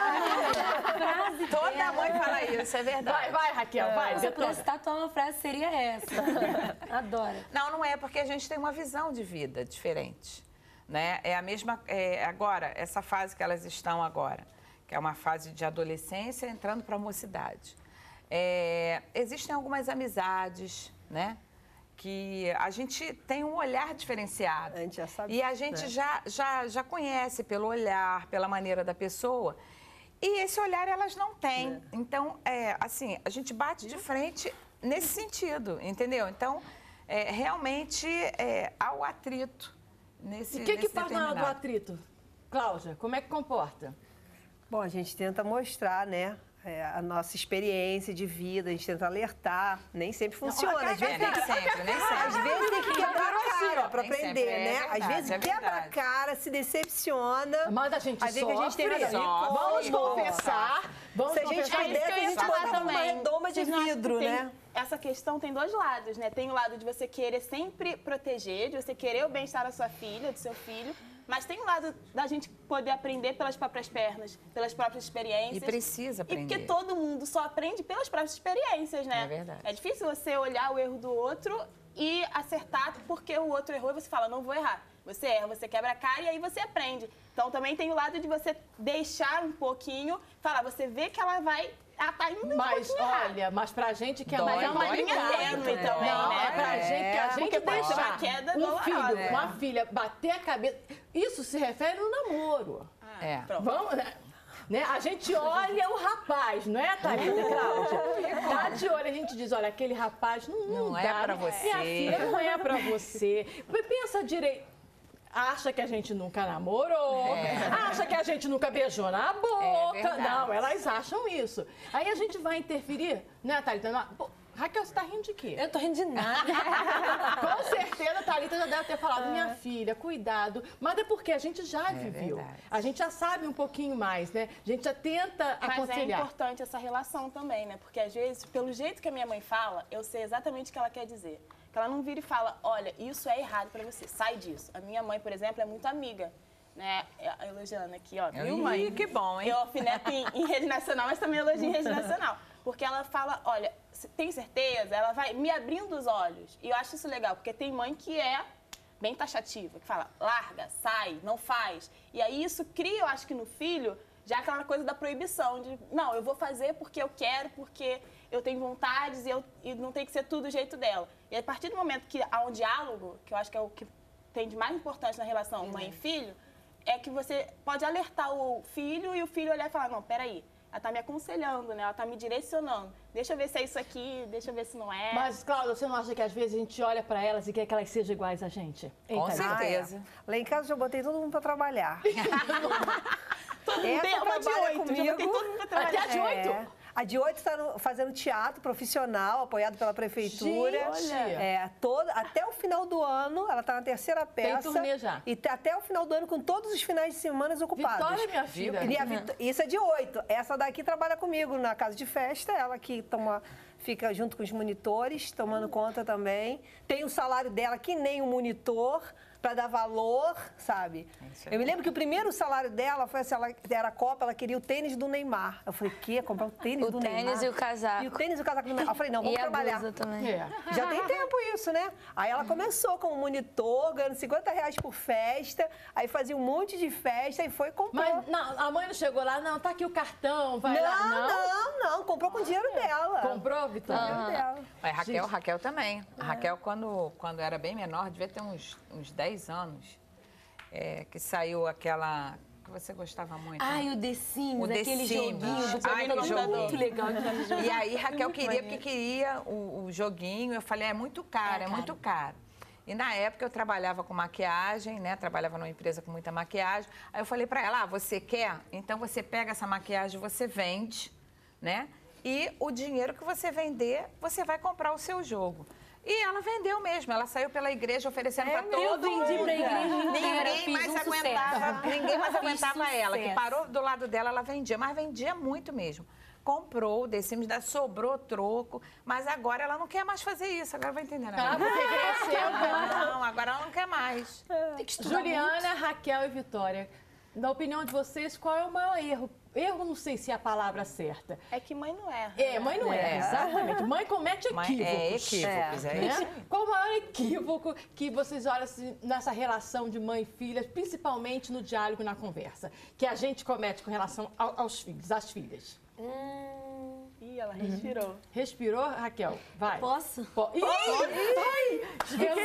Toda mãe fala isso, é verdade. Vai, Raquel, vai. Se eu pudesse tatuar uma frase, seria essa. Adoro. Não é, porque a gente tem uma visão de vida diferente, né? É a mesma... agora, essa fase que elas estão agora, que é uma fase de adolescência entrando para a mocidade. Existem algumas amizades, né? Que a gente tem um olhar diferenciado. A gente já sabe. E a gente já conhece pelo olhar, pela maneira da pessoa. E esse olhar elas não têm. Então, assim, a gente bate de frente nesse sentido, entendeu? Então, realmente há o atrito nesse. E o que faz na hora do atrito? Cláudia, como é que comporta? Bom, a gente tenta mostrar, né? A nossa experiência de vida, a gente tenta alertar, nem sempre funciona. Às vezes nem sempre. Às vezes tem que quebrar a cara para aprender, né? Às vezes quebra a cara, se decepciona. Mas a gente sofre. Vamos confessar. Se a gente pudesse, a gente botava uma redoma de vidro, né? Essa questão tem 2 lados, né? Tem o lado de você querer sempre proteger, de você querer o bem-estar da sua filha, do seu filho. Mas tem o lado da gente poder aprender pelas próprias pernas, pelas próprias experiências. E precisa aprender. E porque todo mundo só aprende pelas próprias experiências, né? É verdade. É difícil você olhar o erro do outro e acertar porque o outro errou e você fala, não vou errar. Você erra, você quebra a cara e aí você aprende. Então também tem o lado de você deixar um pouquinho, falar, você vê que ela vai... Ela tá indo mas olha, mas pra gente que é mais é uma linha tênue também, não, né? É pra gente que a gente deixa uma queda um filho, uma filha bater a cabeça. Isso se refere no namoro. Vamos, né? A gente olha o rapaz, não é, Thalita, Cláudia? Tá de olho, a gente diz, olha, aquele rapaz não é pra você. Minha filha, não é pra você. Pensa direito. Acha que a gente nunca namorou, acha que a gente nunca beijou na boca. Não, elas acham isso. Aí a gente vai interferir, né, Thalita? Raquel, você tá rindo de quê? Eu tô rindo de nada. Com certeza a Thalita já deve ter falado, minha filha, cuidado. Mas é porque a gente já viveu. Verdade. A gente já sabe um pouquinho mais, né? A gente já tenta aconselhar. Mas é importante essa relação também, né? Porque às vezes, pelo jeito que a minha mãe fala, eu sei exatamente o que ela quer dizer. Que ela não vira e fala, olha, isso é errado pra você, sai disso. A minha mãe, por exemplo, é muito amiga, né? Elogiando aqui, ó. Viu, mãe? Que bom, hein? Eu alfineto em rede nacional, mas também elogio em rede nacional. Porque ela fala, olha, tem certeza? Ela vai me abrindo os olhos. E eu acho isso legal, porque tem mãe que é bem taxativa, que fala, larga, sai, não faz. E aí isso cria, eu acho que no filho, já aquela coisa da proibição, de, não, eu vou fazer porque eu quero, porque eu tenho vontades e não tem que ser tudo do jeito dela. E a partir do momento que há um diálogo, que eu acho que é o que tem de mais importante na relação mãe e filho, é que você pode alertar o filho e o filho olhar e falar, não, peraí, ela tá me aconselhando, né? Ela tá me direcionando. Deixa eu ver se é isso aqui, deixa eu ver se não é. Mas, Cláudia, você não acha que às vezes a gente olha pra elas e quer que elas sejam iguais a gente? Com certeza. Lá em casa eu já botei todo mundo pra trabalhar. Essa trabalha comigo. Até de 8? A de 8 está fazendo teatro profissional, apoiado pela prefeitura. Gente! Até o final do ano, ela está na terceira peça. Tem turnê já. E até o final do ano com todos os finais de semana ocupados. Vitória, minha filha. Isso é de 8. Essa daqui trabalha comigo na casa de festa, ela que fica junto com os monitores, tomando conta também. Tem o salário dela que nem o monitor, para dar valor, sabe? Eu me lembro que o primeiro salário dela foi assim, ela era Copa, ela queria o tênis do Neymar. Eu falei, quê? Comprar o tênis do Neymar? O tênis e o casaco. E o tênis e o casaco do Neymar. Eu falei, não, vamos trabalhar. E a blusa também. Já tem tempo isso, né? Aí ela começou como monitor, ganhando R$50 por festa, aí fazia um monte de festa e foi comprou. Mas não, a mãe não chegou lá, não, tá aqui o cartão, vai lá. Não, comprou com o dinheiro dela. Comprou, Vitória? Com o dinheiro dela. Raquel também. A Raquel, quando era bem menor, devia ter uns 10 anos, que saiu aquela que você gostava muito. Ai, o The Sims, aquele joguinho do joguinho. Muito legal. E aí Raquel queria o joguinho. Eu falei, é muito caro, é muito caro. E na época eu trabalhava com maquiagem, né? Trabalhava numa empresa com muita maquiagem. Aí eu falei pra ela, você quer? Então você pega essa maquiagem, você vende, né? E o dinheiro que você vender, você vai comprar o seu jogo. E ela vendeu mesmo, ela saiu pela igreja oferecendo para todo mundo. Eu vendi pra igreja inteira, ninguém mais aguentava ela, que parou do lado dela, ela vendia, mas vendia muito mesmo. Comprou o The Sims, sobrou troco, mas agora ela não quer mais fazer isso, agora vai entender, né? Porque cresceu. Não, agora ela não quer mais. Juliana, Raquel e Vitória, na opinião de vocês, qual é o maior erro? Erro, não sei se é a palavra certa. É que mãe não erra. Mãe não erra, exatamente. Mãe comete equívocos. Equívocos. Qual o maior equívoco que vocês olham assim, nessa relação de mãe e filha, principalmente no diálogo e na conversa, que a gente comete com relação aos filhos, às filhas? Ih, ela respirou. Respirou, Raquel? Vai. Posso? Fiquei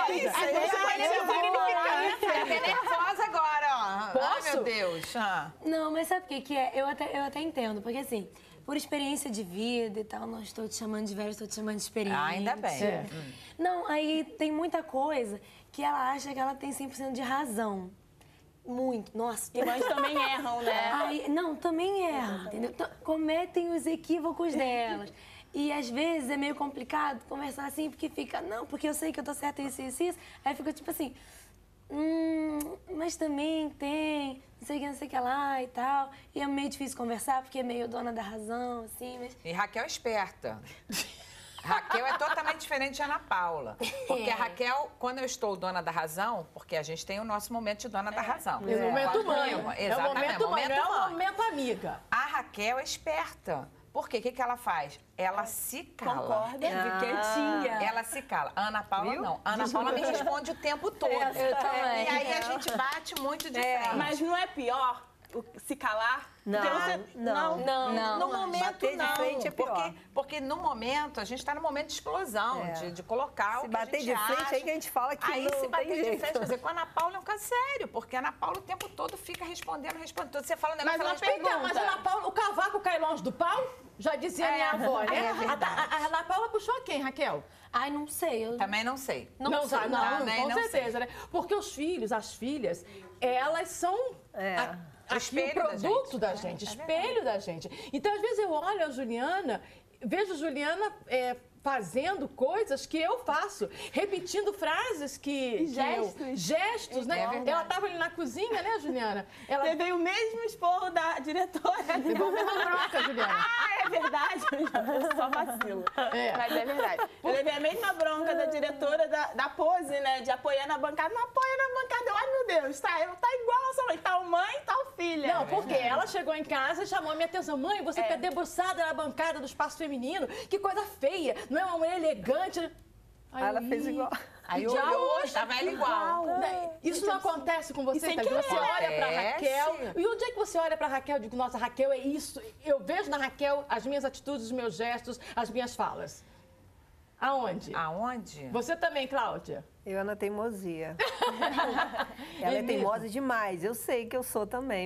nervosa agora, ó. Posso? Ai, meu Deus. Não, mas sabe o que é? Eu até entendo, porque assim, por experiência de vida e tal, não estou te chamando de velho, estou te chamando de experiente. Ainda bem. Não, aí tem muita coisa que ela acha que ela tem 100% de razão. Muito, nossa. E mães também erram, né? Não, também erram, entendeu? Cometem os equívocos delas. E às vezes é meio complicado conversar assim, porque fica, não, porque eu sei que eu tô certa, isso. Aí fica tipo assim, mas também tem, não sei o que lá e tal. E é meio difícil conversar, porque é meio dona da razão, assim. Mas... E Raquel é esperta. Raquel é totalmente diferente de Ana Paula. Porque a Raquel, quando eu estou dona da razão, porque a gente tem o nosso momento de dona da razão. É o momento mãe. Exatamente. É o momento mãe, não é o momento amiga. A Raquel é esperta. Por quê? O que ela faz? Ela se cala. Concorda? Quietinha. Ela se cala. Ana Paula, não. Ana Paula me responde o tempo todo. Eu também. E aí a gente bate muito de frente. Mas não é pior se calar? Não. No momento, bater de frente é pior. Porque no momento, a gente está no momento de explosão, de colocar o que a gente acha. Se bater de frente, aí que a gente fala que aí, não se bater tem de jeito. frente, quer dizer, com a Ana Paula é um caso sério, porque a Ana Paula o tempo todo fica respondendo tudo. Você fala um negócio, ela pergunta. Mas a Ana Paula, o cavaco cai longe do pau? Já dizia a minha avó, né? A Ana Paula puxou quem, Raquel? Ai, não sei. Também não sei. Não, com certeza, né? Porque os filhos, as filhas, elas são... Aqui o produto da gente, espelho da gente. Então, às vezes, eu olho a Juliana, vejo a Juliana fazendo coisas que eu faço, repetindo frases gestos, né? Ela estava ali na cozinha, né, Juliana? Ela levei o mesmo esporro da diretora. Levou a mesma bronca, Juliana. É verdade? Eu só vacilo. Mas é verdade. Eu levei a mesma bronca da diretora da pose, né? De apoiar na bancada. Não apoia na bancada. Ai, meu Deus, tá igual a sua mãe. Tal mãe, tal filha. Não, porque ela chegou em casa e chamou a minha atenção. Mãe, você fica debruçada na bancada do espaço feminino. Que coisa feia. Não é uma mulher elegante. Aí ela fez igual. Aí olhou, estava ela igual. Isso não acontece com você, Thaís? Você olha pra Raquel. E onde é que você olha pra Raquel e diz, nossa, Raquel é isso? Eu vejo na Raquel as minhas atitudes, os meus gestos, as minhas falas. Aonde? Você também, Cláudia? Eu na teimosia. Ela é teimosa demais. Eu sei que eu sou também.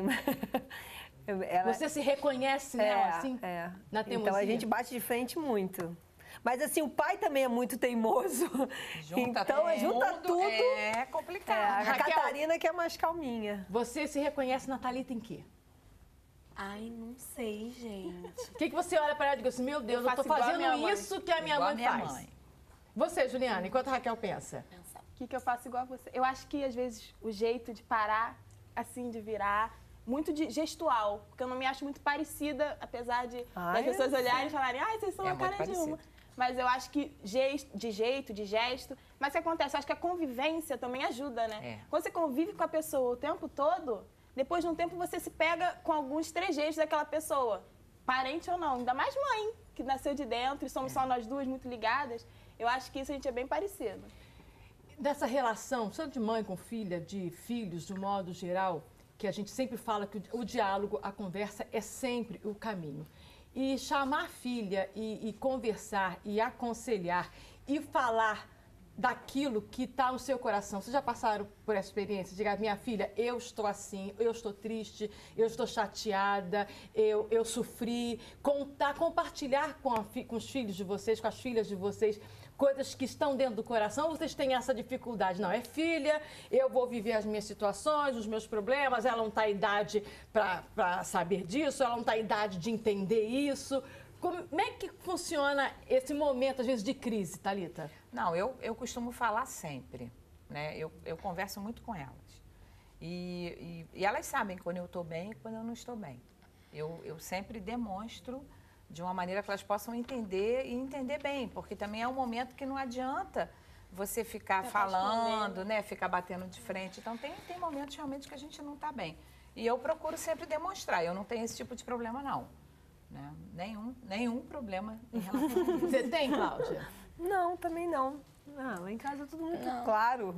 Você se reconhece nela, assim? Na teimosia? Então a gente bate de frente muito. Mas assim, o pai também é muito teimoso. Junta tudo. É complicado. A Catarina que é mais calminha. Você se reconhece na Thalita em quê? Ai, não sei, gente. O que você olha para ela e diz assim, meu Deus, eu tô fazendo isso que a minha mãe faz. Você, Juliana, enquanto a Raquel pensa. O que eu faço igual a você? Eu acho que, às vezes, o jeito de parar, assim, de virar, muito de gestual. Porque eu não me acho muito parecida, apesar de das pessoas olharem e falarem, vocês são a cara de uma. Mas eu acho que de jeito, de gesto. Mas o que acontece? Eu acho que a convivência também ajuda, né? Quando você convive com a pessoa o tempo todo, depois de um tempo você se pega com alguns trejeitos daquela pessoa. Parente ou não. Ainda mais mãe, que nasceu de dentro e somos só nós duas muito ligadas. Eu acho que isso a gente é bem parecido. Dessa relação, tanto de mãe com filha, de filhos, de um modo geral, que a gente sempre fala que o diálogo, a conversa é sempre o caminho. E chamar a filha e conversar e aconselhar e falar daquilo que está no seu coração. Vocês já passaram por essa experiência? Diga, minha filha, eu estou assim, eu estou triste, eu estou chateada, eu sofri. Compartilhar com os filhos de vocês, com as filhas de vocês, coisas que estão dentro do coração, vocês têm essa dificuldade. Não, é filha, eu vou viver as minhas situações, os meus problemas, ela não está em idade para saber disso, ela não está em idade de entender isso. Como é que funciona esse momento, às vezes, de crise, Thalita? Não, eu costumo falar sempre, né? Eu converso muito com elas. E elas sabem quando eu estou bem e quando eu não estou bem. Eu sempre demonstro de uma maneira que elas possam entender e entender bem, porque também é um momento que não adianta você ficar falando, né? Ficar batendo de frente. Então, tem momentos realmente que a gente não está bem. E eu procuro sempre demonstrar. Eu não tenho esse tipo de problema, não. Né? Nenhum problema em relação a isso. Você tem, Cláudia? Não, também não. Lá em casa é tudo muito claro.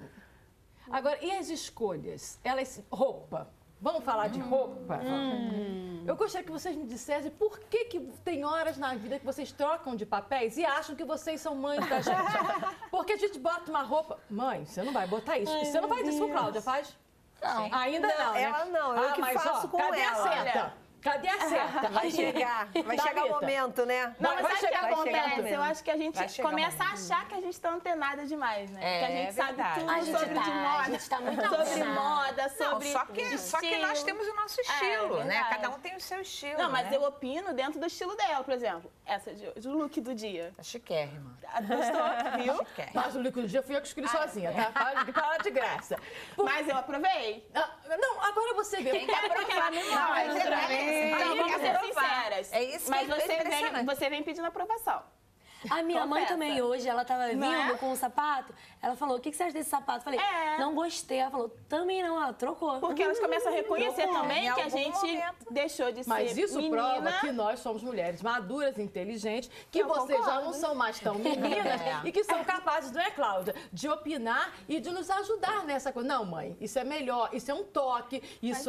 Agora, e as escolhas? Roupa. Vamos falar de roupa? Eu gostaria que vocês me dissessem por que tem horas na vida que vocês trocam de papéis e acham que vocês são mães da gente. Porque a gente bota uma roupa... Mãe, você não vai botar isso. Você não faz isso com Cláudia, faz? Não. Ainda não, né? Ela não, eu que faço com cadê ela. A seta? Cadê a seta? Vai chegar o momento, né? Não, mas vai sabe o que chegar acontece? Eu acho que a gente começa a achar que a gente está antenada demais, né? Que a gente sabe tudo sobre de moda. A gente tá muito sobre moda, sobre só que nós temos o nosso estilo, né? Cada um tem o seu estilo. Não, mas né? eu opino dentro do estilo dela, por exemplo. Essa de hoje, o look do dia. Tá chiquérrima. Gostou? Viu? Mas o look do dia fui eu que escolhi sozinha, tá? Para de graça. Mas eu aprovei. Não, agora você vê. Tem que aprovar memória. Então, vamos ser sinceras. É isso que mas é você vem pedindo aprovação. A minha mãe também hoje, ela tava vindo com o sapato, ela falou, o que você acha desse sapato? Eu falei, não gostei. Ela falou, também não, ela trocou. Porque elas começam a reconhecer também que a gente deixou de ser Mas isso menina. prova que nós somos mulheres maduras, inteligentes, que vocês já não são mais tão meninas e que são capazes, não é, Cláudia, de opinar e de nos ajudar nessa coisa. Não, mãe, isso é melhor, isso é um toque, isso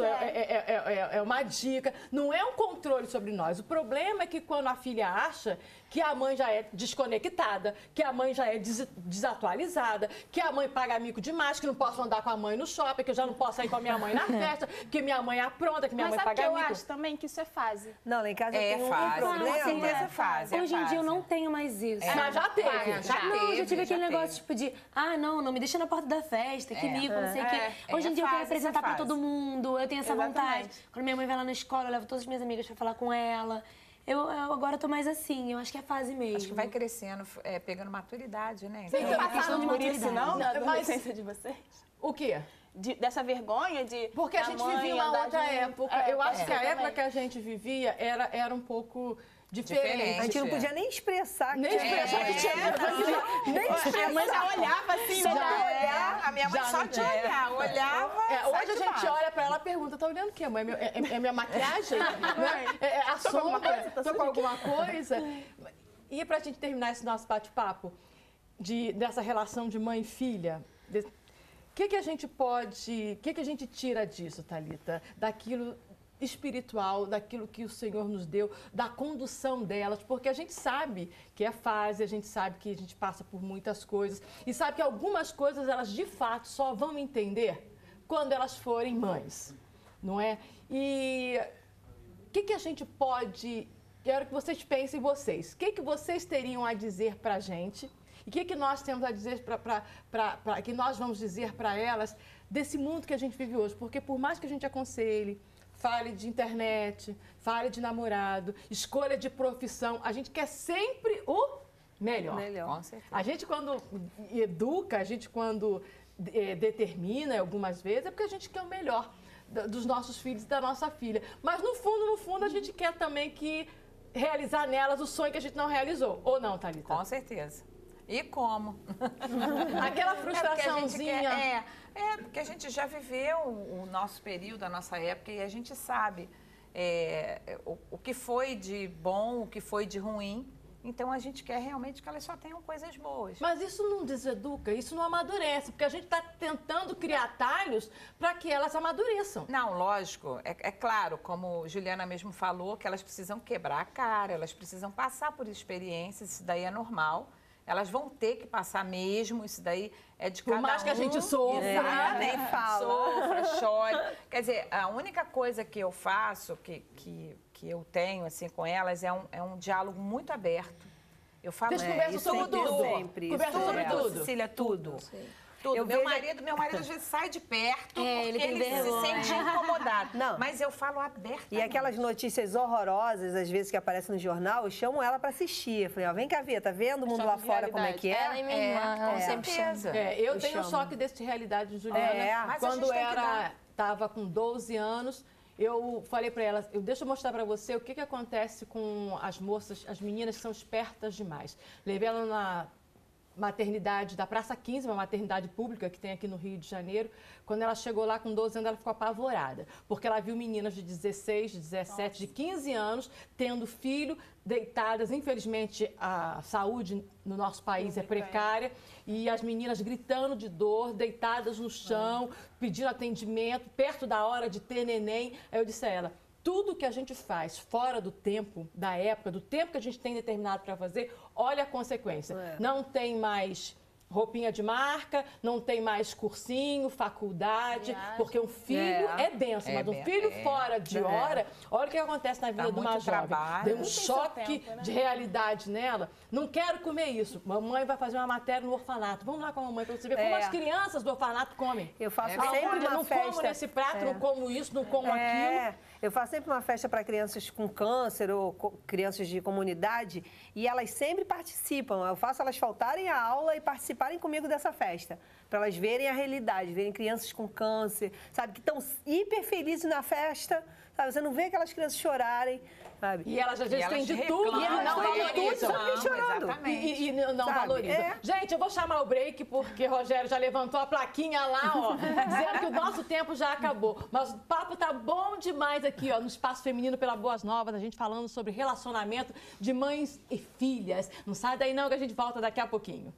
é uma dica, não é um controle sobre nós. O problema é que quando a filha acha que a mãe já é desconectada, que a mãe já é desatualizada, que a mãe paga mico demais, que não posso andar com a mãe no shopping, que eu já não posso sair com a minha mãe na festa, que minha mãe apronta, que minha mãe paga mico. Mas eu acho também que isso é fase. Não, lá em casa tem um problema. É fase. Hoje em dia eu não tenho mais isso. Mas já teve. Não, já tive aquele negócio tipo de, não me deixa na porta da festa, que mico, não sei o quê. Hoje em dia eu quero apresentar pra todo mundo, eu tenho essa vontade. Quando minha mãe vai lá na escola, eu levo todas as minhas amigas pra falar com ela. Eu agora tô mais assim, eu acho que é fase mesmo. Acho que vai crescendo, pegando maturidade, né? Vocês não passaram por isso, não? Na adolescência de vocês? O quê? Dessa vergonha de... Porque a gente vivia uma outra época. Eu acho que a época que a gente vivia era um pouco... diferente. A gente não podia nem expressar. Nem expressar que tinha vergonha. A mãe já olhava assim, A minha mãe só de olhar. Olhava. Hoje a gente olha pra ela e pergunta: tá olhando o quê, mãe? É minha maquiagem? É a sombra? Tô com alguma coisa? E pra gente terminar esse nosso bate-papo dessa relação de mãe e filha, o que a gente pode. O que a gente tira disso, Thalita? Daquilo espiritual, daquilo que o Senhor nos deu, da condução delas, porque a gente sabe que é fase, a gente sabe que a gente passa por muitas coisas e sabe que algumas coisas elas de fato só vão entender quando elas forem mães, não é? E o que a gente pode... Quero que vocês pensem vocês. O que vocês teriam a dizer pra gente e o que nós temos a dizer que nós vamos dizer para elas desse mundo que a gente vive hoje? Porque por mais que a gente aconselhe, fale de internet, fale de namorado, escolha de profissão. A gente quer sempre o melhor. Com certeza. A gente, quando educa, a gente, quando determina algumas vezes, é porque a gente quer o melhor dos nossos filhos e da nossa filha. Mas, no fundo, a gente quer também realizar nelas o sonho que a gente não realizou. Ou não, Thalita? Com certeza. E como? Aquela frustraçãozinha. Porque a gente já viveu o nosso período, a nossa época, e a gente sabe o que foi de bom, o que foi de ruim. Então, a gente quer realmente que elas só tenham coisas boas. Mas isso não deseduca, isso não amadurece, porque a gente está tentando criar atalhos para que elas amadureçam. Não, lógico. É claro, como Juliana mesmo falou, que elas precisam quebrar a cara, elas precisam passar por experiências, isso daí é normal. Elas vão ter que passar mesmo, isso daí é de cada um. Por mais que a gente sofra, nem fala. Sofra, chore. Quer dizer, a única coisa que eu faço, que eu tenho assim com elas, é um diálogo muito aberto. Eu falo isso tudo. Sempre. Conversa sobre tudo. Cecília, tudo. Tudo. Meu marido às vezes sai de perto porque ele se sente incomodado. Não. Mas eu falo abertamente. E aquelas notícias horrorosas, às vezes, que aparecem no jornal, eu chamo ela pra assistir. Eu falei, vem cá ver, tá vendo o mundo lá fora como é que é? Ela e minha irmã, ela sempre certeza. Eu tenho um choque desse realidade de Juliana. Mas quando estava com 12 anos, eu falei para ela, deixa eu mostrar para você o que acontece com as moças, as meninas que são espertas demais. Levei ela na maternidade da Praça 15, uma maternidade pública que tem aqui no Rio de Janeiro. Quando ela chegou lá com 12 anos, ela ficou apavorada, porque ela viu meninas de 16, de 17, de 15 anos tendo filho, deitadas. Infelizmente, a saúde no nosso país é precária, e as meninas gritando de dor, deitadas no chão, pedindo atendimento, perto da hora de ter neném. Aí eu disse a ela, tudo que a gente faz fora do tempo, da época, do tempo que a gente tem determinado para fazer, olha a consequência. Não tem mais roupinha de marca, não tem mais cursinho, faculdade, porque um filho é bênção, mas um filho fora de hora, olha o que acontece na vida de uma jovem. Deu um choque de realidade nela. Não quero comer isso. Mamãe vai fazer uma matéria no orfanato. Vamos lá com a mamãe para você ver como as crianças do orfanato comem. Eu faço sempre uma não festa. como nesse prato, não como isso, não como aquilo. Eu faço sempre uma festa para crianças com câncer ou crianças de comunidade e elas sempre participam. Eu faço elas faltarem à aula e participarem comigo dessa festa, para elas verem a realidade, verem crianças com câncer, sabe, que estão hiper felizes na festa, sabe? Você não vê aquelas crianças chorarem, sabe? E elas às vezes têm de tudo e não valorizam. E não valorizam. Gente, eu vou chamar o break porque Rogério já levantou a plaquinha lá, ó, dizendo que o nosso tempo já acabou. Mas o papo tá bom demais aqui, ó, no Espaço Feminino pela Boas Novas, a gente falando sobre relacionamento de mães e filhas. Não sai daí não que a gente volta daqui a pouquinho.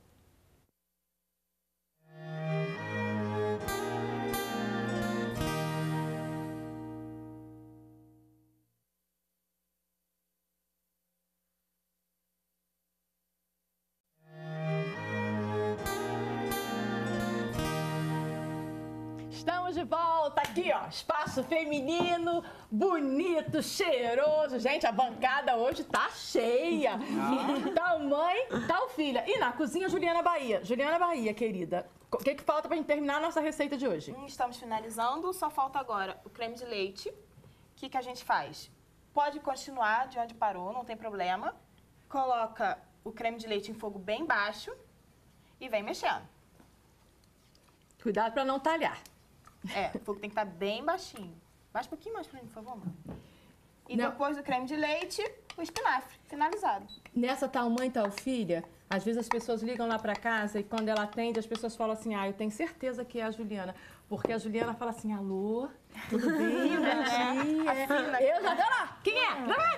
Estamos de volta aqui, ó, Espaço Feminino, bonito, cheiroso. Gente, a bancada hoje tá cheia. Tal mãe, tal filha. E na cozinha, Juliana Bahia. Juliana Bahia, querida, o que falta pra gente terminar a nossa receita de hoje? Estamos finalizando, só falta agora o creme de leite. O que a gente faz? Pode continuar de onde parou, não tem problema. Coloca o creme de leite em fogo bem baixo e vem mexendo. Cuidado pra não talhar. O fogo tem que estar bem baixinho. Baixa um pouquinho mais pra mim, por favor, mãe. E depois do creme de leite, o espinafre, finalizado. Nessa tal mãe, tal filha, às vezes as pessoas ligam lá pra casa e quando ela atende, as pessoas falam assim, eu tenho certeza que é a Juliana. Porque a Juliana fala assim, alô, tudo bem? Bom dia. Eu já dou lá, quem é?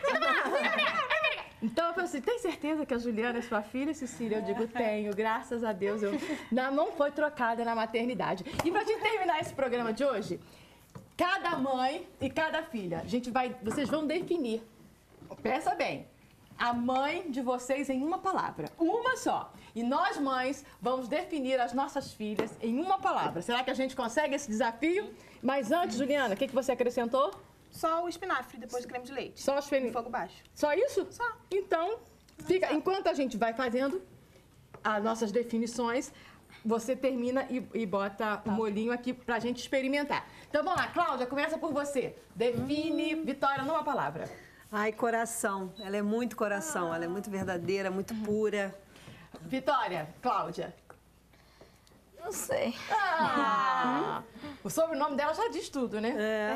Então eu falei assim, tem certeza que a Juliana é sua filha, Cecília? Eu digo, tenho, graças a Deus. Não foi trocada na maternidade. E pra gente terminar esse programa de hoje, cada mãe e cada filha, vocês vão definir, pensa bem, a mãe de vocês em uma palavra, uma só. E nós, mães, vamos definir as nossas filhas em uma palavra. Será que a gente consegue esse desafio? Mas antes, Juliana, o que você acrescentou? Só o espinafre, depois do creme de leite. Só em fogo baixo. Só isso? Só. Então, enquanto a gente vai fazendo as nossas definições, você termina e bota o molhinho aqui pra gente experimentar. Então vamos lá, Cláudia, começa por você. Define Vitória numa palavra. Ai, coração. Ela é muito coração, ela é muito verdadeira, muito pura. Vitória, Cláudia. Não sei. O sobrenome dela já diz tudo, né?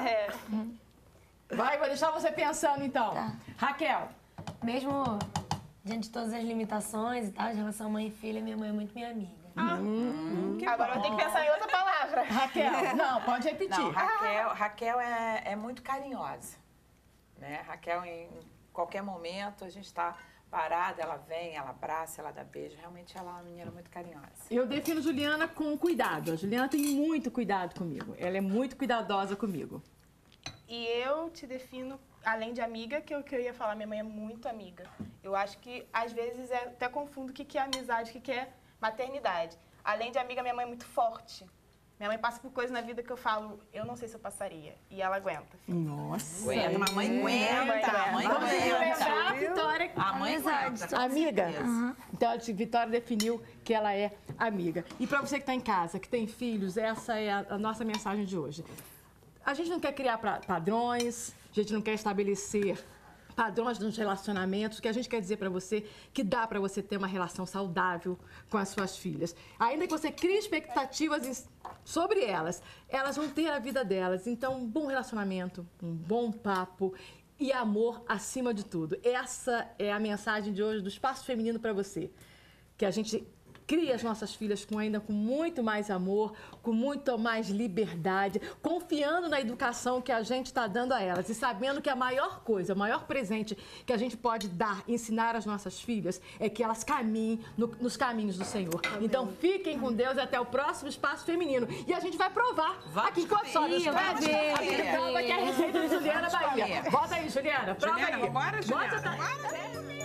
Vai, vou deixar você pensando então. Tá. Raquel. Mesmo diante de todas as limitações e tal, de relação mãe e filha, minha mãe é muito minha amiga. Agora eu tenho que pensar em outra palavra. Raquel, não, pode repetir. Não, Raquel é muito carinhosa. Né? Raquel, em qualquer momento, a gente está parada, ela vem, ela abraça, ela dá beijo. Realmente ela é uma menina muito carinhosa. Eu defino Juliana com cuidado. A Juliana tem muito cuidado comigo. Ela é muito cuidadosa comigo. E eu te defino, além de amiga, que eu ia falar, minha mãe é muito amiga. Eu acho que, às vezes, até confundo o que é amizade, o que é maternidade. Além de amiga, minha mãe é muito forte. Minha mãe passa por coisas na vida que eu falo, eu não sei se eu passaria. E ela aguenta. Nossa. Aguenta, a mãe aguenta. A mãe A Vitória. A mãe aguenta. Amiga. Então, a Vitória definiu que ela é amiga. E para você que está em casa, que tem filhos, essa é a nossa mensagem de hoje. A gente não quer criar padrões, a gente não quer estabelecer padrões nos relacionamentos. O que a gente quer dizer para você que dá para você ter uma relação saudável com as suas filhas. Ainda que você crie expectativas sobre elas, elas vão ter a vida delas. Então, um bom relacionamento, um bom papo e amor acima de tudo. Essa é a mensagem de hoje do Espaço Feminino para você. Que a gente crie as nossas filhas com muito mais amor, com muito mais liberdade, confiando na educação que a gente está dando a elas e sabendo que a maior coisa, o maior presente que a gente pode dar, ensinar às nossas filhas é que elas caminhem nos caminhos do Senhor. Então fiquem com Deus e até o próximo Espaço Feminino. E a gente vai provar aqui com a sogra. Prova que é a receita de Juliana Bahia. Bota aí, Juliana. Prova aí. Bora, Juliana. Bota,